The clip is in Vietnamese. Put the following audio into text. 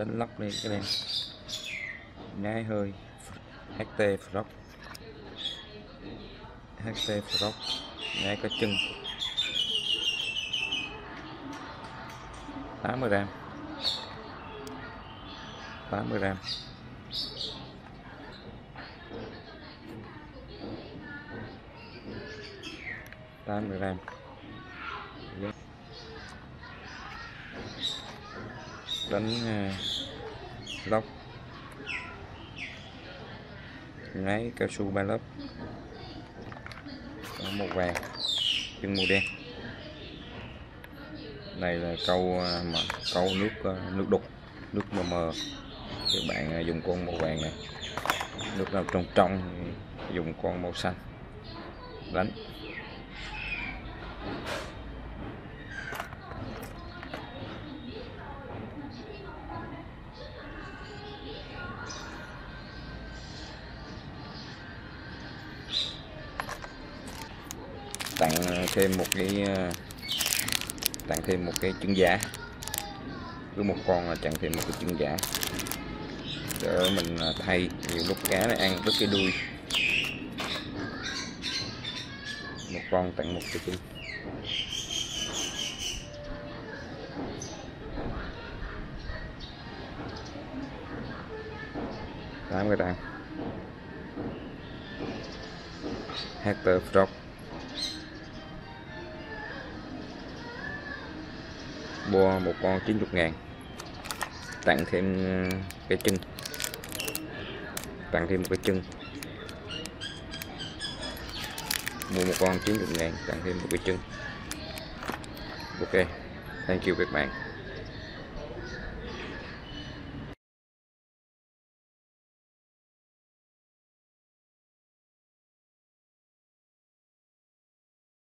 đánh lóc đi các em. Nhái hơi HT Frog, HT Frog nhái có chân 80g, 80g. Đánh lóc nháy cao su 3 lớp, có màu vàng, chân màu đen. Này là câu nước đục, nước mờ. Các bạn dùng con màu vàng này, nước nào trong dùng con màu xanh đánh. Tặng thêm một cái trứng giả, cứ một con là tặng thêm một cái trứng giả để mình thay. Nhiều lúc cá này ăn đứt cái đuôi, một con tặng một cái trứng. Tám cái đàn Hector Frog. Mua một con 90.000, tặng thêm cái chân, tặng thêm một cái chân. Mua một con 90.000, tặng thêm một cái chân. Ok, thank you các bạn.